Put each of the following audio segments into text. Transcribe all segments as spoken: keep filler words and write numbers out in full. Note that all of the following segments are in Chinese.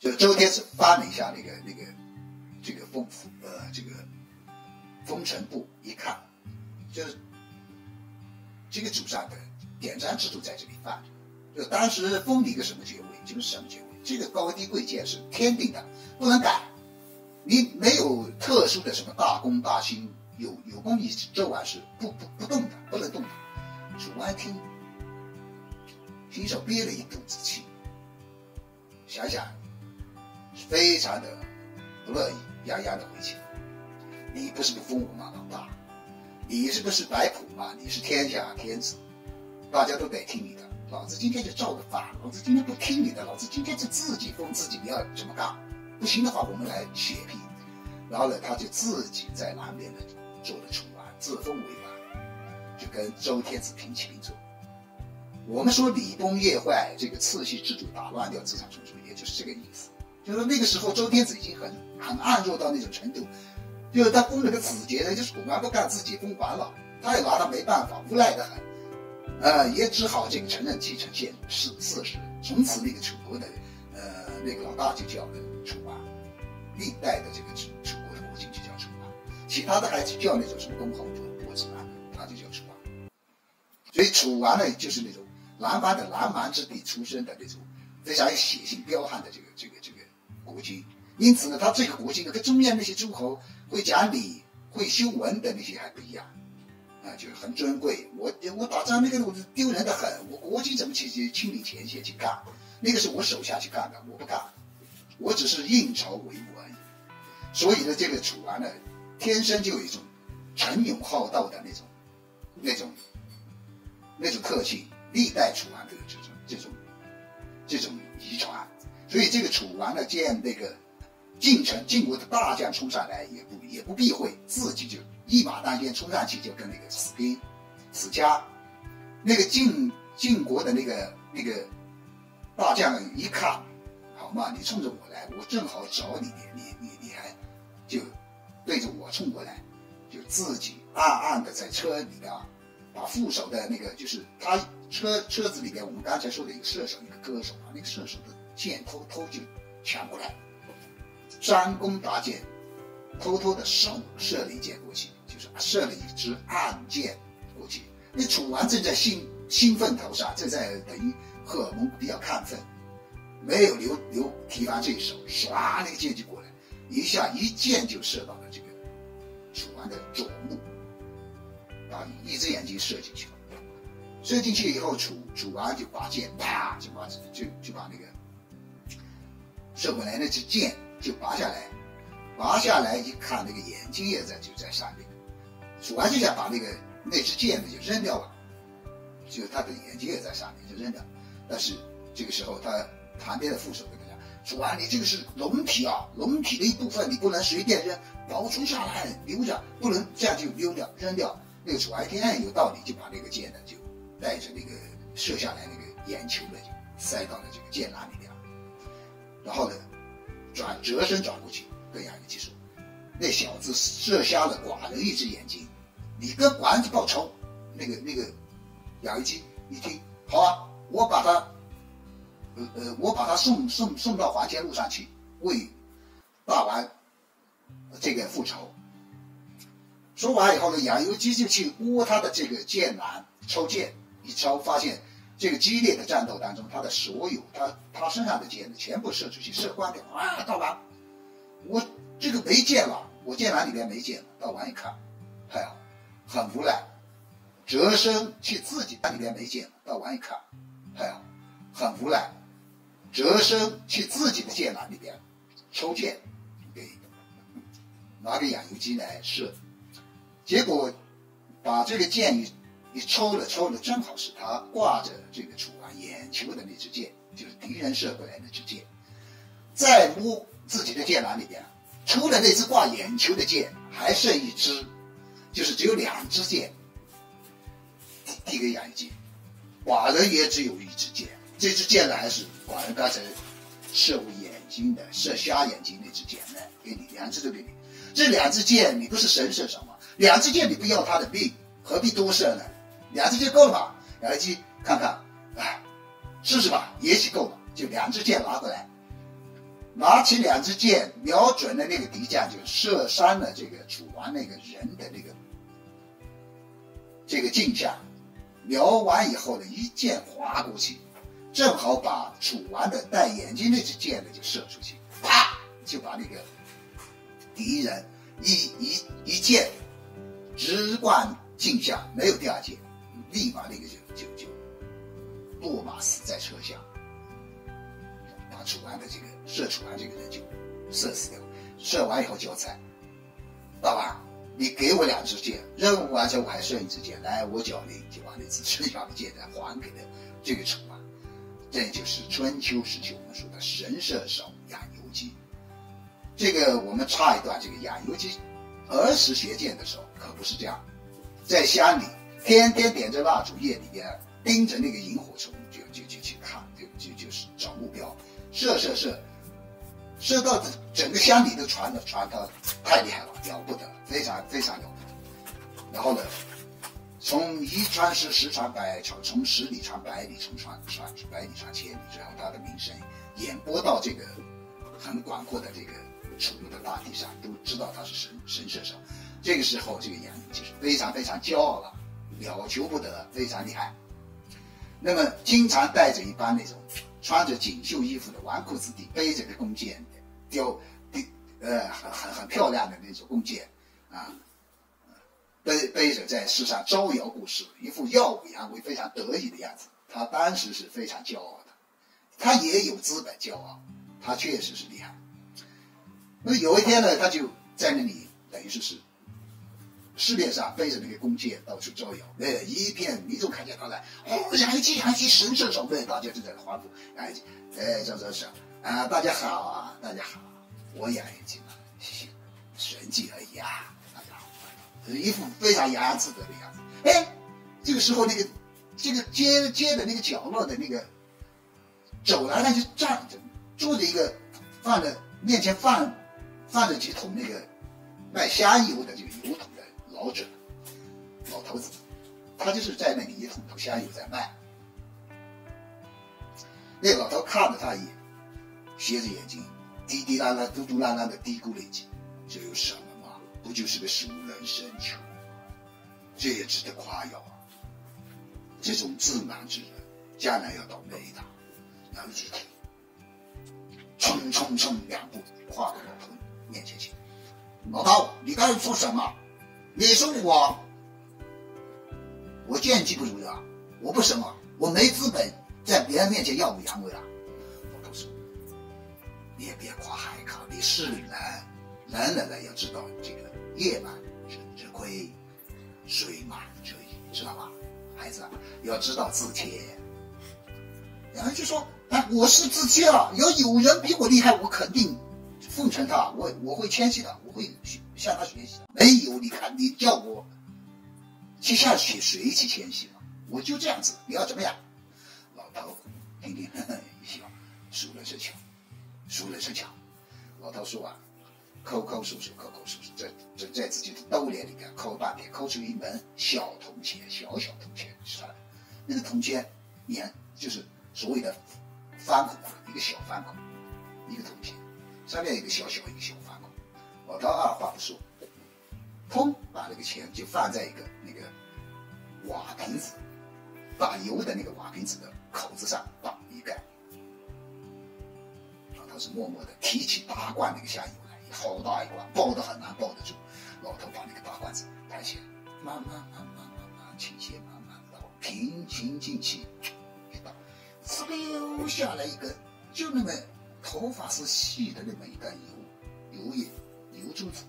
就周天子翻了一下那个那个这个封呃这个封尘簿，一看，就是这个主上的典章制度在这里放着。就当时封你一个什么爵位，就是什么爵位，这个高低贵贱是天定的，不能改。你没有特殊的什么大功大勋，有有功于周王是不不不动的，不能动的。楚安听，心手憋了一肚子气，想想非常的不乐意，洋洋的回去。你不是不封我吗，老大？你是不是摆谱嘛？你是天下天子，大家都得听你的。老子今天就照着反，老子今天不听你的，老子今天就自己封自己，你要怎么干？不行的话，我们来血拼。然后呢，他就自己在南边呢做了楚王，自封为王，就跟周天子平起平坐。我们说礼崩乐坏，这个次系制度打乱掉自场冲出，也就是这个意思。就是说那个时候周天子已经很很暗弱到那种程度，就是他封了个子爵呢，就是古玩不干，自己封完了，他也拿他没办法，无奈的很。呃，也只好这个承认继承县是四世，从此那个楚国的呃那个老大就叫楚王，历代的这个楚楚国的国君就叫楚王，其他的还叫那种什么公侯伯伯子啊，他就叫楚王。所以楚王呢，就是那种南方的南蛮之地出身的那种非常有血性彪悍的这个这个这个国君，因此呢，他这个国君呢跟中原那些诸侯会讲理、会修文的那些还不一样。啊，就是很尊贵。我我打仗那个我丢人的很，我国君怎么去亲临前线去干？那个是我手下去干的，我不干，我只是应酬为伍而已。所以呢，这个楚王呢，天生就有一种沉勇好斗的那种、那种、那种特性，历代楚王都有这种、这种、这种遗传。所以这个楚王呢，见那个晋城晋国的大将冲上来，也不也不避讳，自己就一马当先冲上去，就跟那个死兵、死家，那个晋晋国的那个那个大将一看，好嘛，你冲着我来，我正好找你，你你你还就对着我冲过来，就自己暗暗的在车里面啊，把副手的那个就是他车车子里边，我们刚才说的一个射手，一个歌手，把那个射手的箭偷偷就抢过来，张弓搭箭，偷偷的手射了一箭过去，就是射了一支暗箭过去。那楚王正在兴兴奋头上，正在等于荷尔蒙比较亢奋，没有留留提防这一手，唰那个箭就过来，一下一箭就射到了这个楚王的左目，把一只眼睛射进去了。射进去以后，楚楚王就把箭啪就把就就把那个射过来那支箭就拔下来，拔下来一看，那个眼睛也在就在上面。楚王就想把那个那支箭呢就扔掉了，就他的眼睛也在上面就扔掉。但是这个时候，他旁边的副手跟他讲：“楚王，你这个是龙体啊，龙体的一部分，你不能随便扔，保存下来留着，不能这样就丢掉扔掉。”那个楚王一听，哎，有道理，就把那个箭呢就带着那个射下来那个眼球呢就塞到了这个箭囊里面，然后呢转折身转过去跟杨玉姬说：“那小子射瞎了寡人一只眼睛，你跟寡人去报仇。”那个那个杨玉姬一听，好啊，我把他，呃呃，我把他送送送到黄泉路上去，为大王这个复仇。说完以后呢，杨由基就去窝他的这个箭囊抽箭，一抽发现这个激烈的战斗当中，他的所有他他身上的箭呢全部射出去，射光掉。啊，大王，我这个没箭了，我箭囊里面没箭了。大王一看，哎呀，很无奈，折身去自己囊里面没箭了。大王一看，哎呀，很无奈，折身去自己的箭囊里边抽箭，给拿给杨由基来射。结果把这个箭一一抽了抽了，正好是他挂着这个楚王眼球的那支箭，就是敌人射过来那支箭。再摸自己的箭囊里边，除了那支挂眼球的箭，还剩一支，就是只有两支箭，递给杨由基。寡人也只有一支箭，这支箭呢还是寡人刚才射入眼睛的，射瞎眼睛那支箭呢，给你两支都给你。这两支箭你不是神射手吗？两支箭你不要他的命，何必多射呢？两支箭够了吧？杨由基看看，哎，试试吧，也许够了。就两支箭拿过来， 拿起两支箭，瞄准了那个敌将，就射伤了这个楚王那个人的那个这个镜像。瞄完以后呢，一箭划过去，正好把楚王的戴眼镜那支箭呢就射出去，啪就把那个敌人一一一箭直贯镜像，没有第二箭，立马那个就就就落马死在车下，把楚王的这个射楚王这个人就射死掉。射完以后交差，爸爸，你给我两支箭，任务完成我还剩一支箭，来，我缴令，就把那支剩下的箭再还给了这个楚王。这就是春秋时期我们说的神射手养由基。这个我们插一段，这个养由基儿时学剑的时候可不是这样，在乡里天天点着蜡烛，夜里边盯着那个萤火虫就就就去看，就就就是找目标，射射射，射到整个乡里都传的传他太厉害了，了不得，非常非常了不得。然后呢，从一传十，十传百，从十里传百里，从传传百里传千里，然后他的名声演播到这个很广阔的这个楚国的大地上，都知道他是神神射手。这个时候，这个杨由基是非常非常骄傲了，了求不得，非常厉害。那么经常带着一帮那种穿着锦绣衣服的纨绔子弟，背着个弓箭，雕呃很很很漂亮的那种弓箭啊，背背着在世上招摇过市，一副耀武扬威、非常得意的样子。他当时是非常骄傲的，他也有资本骄傲，他确实是厉害。那么有一天呢，他就在那里等于说是市面上背着那个弓箭到处招摇，哎，一片民众看见他来，哦，杨由基，杨由基神射手，对，大家就在那欢呼，杨由基，哎，这这是啊，大家好啊，大家好，我杨由基嘛，神迹而已啊，大家好，一副非常洋洋自得的样子。哎，这个时候那个这个街街的那个角落的那个走廊上就站着坐着一个放着面前放放着几桶那个卖香油的这个油桶的老者老头子，他就是在那里一桶桶香油在卖。那老头看了他一眼，斜着眼睛滴滴啦啦嘟嘟啦啦的嘀咕了一句，这有什么嘛，不就是个熟能生巧，这也值得夸耀啊。这种自满之人将来要倒霉的。杨由基冲冲冲两步跨到老头面前去，老头，你刚才说什么？你说我我剑技不如人啊，我不什么，我没资本在别人面前耀武扬威了。老头说，你也别夸海康，你是人，人人人要知道这个夜满之亏，水满之盈，知道吧？孩子啊，要知道自谦。然后就说，哎，我是自谦啊，要有人比我厉害，我肯定奉承他，我我会谦虚的，我会向他学习的。没有，你看你叫我去向谁谁去谦虚嘛？我就这样子，你要怎么样？老头听听呵呵一笑，熟能生巧，熟能生巧。老头说完，抠抠搜搜，抠抠搜搜，在在在自己的兜脸里边抠半天，抠出一门小铜钱，小小铜钱出来。那个铜钱年就是所谓的方孔，一个小方孔，一个铜钱。上面一个小小一个小方孔，老头二话不说，砰，把那个钱就放在一个那个瓦瓶子打油的那个瓦瓶子的口子上，砰一盖。老头是默默的提起大罐那个香油来，好大一罐，抱得很难抱得住。老头把那个大罐子抬起来，慢慢慢慢慢慢倾斜，慢慢倒，平平静气一倒，呲溜下来一根，就那么。头发是细的那么一根油油液油珠子，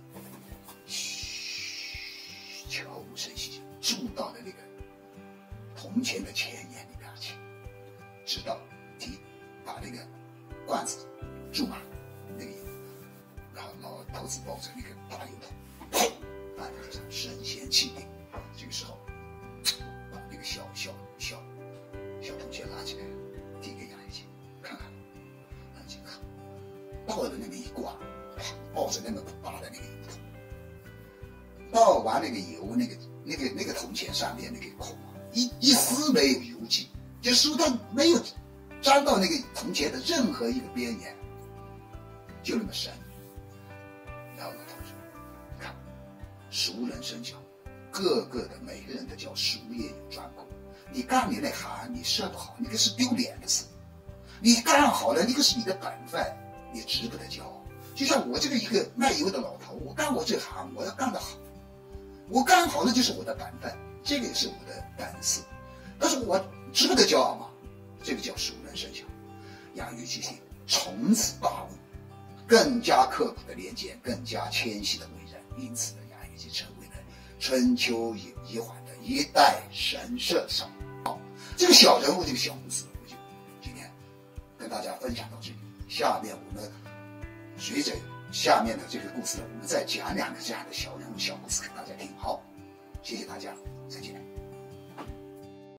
嘘，悄无声息注到了那个铜钱的前沿里边去，直到提把那个罐子注满那个油，然后老头子抱着那个大油桶，砰，放在地上，身先气定。这个时候，把那个小小小小铜钱拿起来，递给杨由基看看。倒的那个一挂，抱着那么大的那个油桶，倒完那个油，那个那个那个铜钱上面那个孔啊，一一丝没有油迹，就是说它没有沾到那个铜钱的任何一个边沿。 就那么深。然后老头说：“看，熟人生巧，个个的每个人都叫术业有专攻。你干你那行，你设不好，你这是丢脸的事；你干好了，你这是你的本分，你值不得骄傲。就像我这个一个卖油的老头，我干我这行，我要干得好，我干好了就是我的本分，这个也是我的本事。但是我值不得骄傲吗？这个叫熟人生巧。养育其心，从此大悟，更加刻苦的练剑，更加谦虚的为人。因此呢，杨玉就成为了春秋一环的一代神射手。好，这个小人物，这个小故事，我就今天跟大家分享到这里。下面我们随着下面的这个故事呢，我们再讲两个这样的小人物、小故事给大家听。好，谢谢大家，再见。